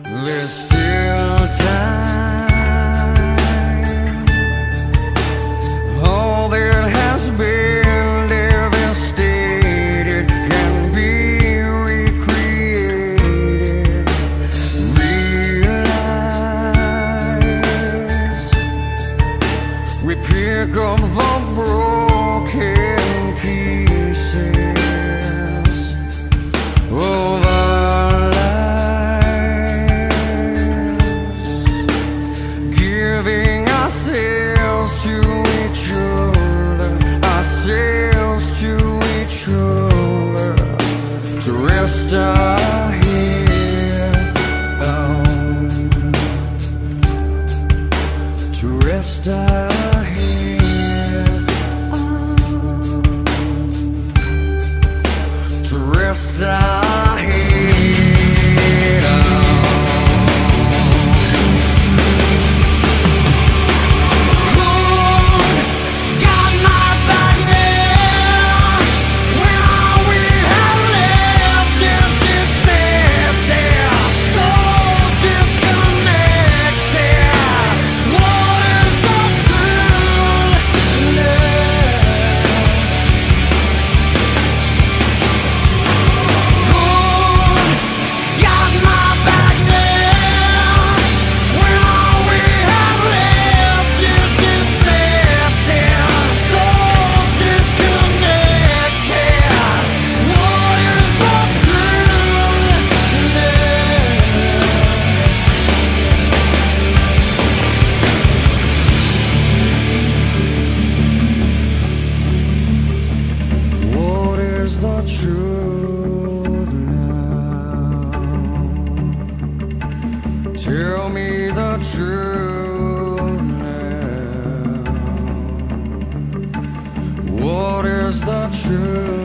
There's still time. All that has been devastated can be recreated, realized. We pick up the broken pieces of our lives, giving ourselves to each other, ourselves to each other, to rest our head on, to rest our head on, to rest our head on. Who's got my back now when all we have left is deceptive, so disconnected? What is the truth left? Who's got my back now when all we have left is deceptive, so disconnected? What is the truth left? What is the truth now? Tell me the truth now. What is the truth?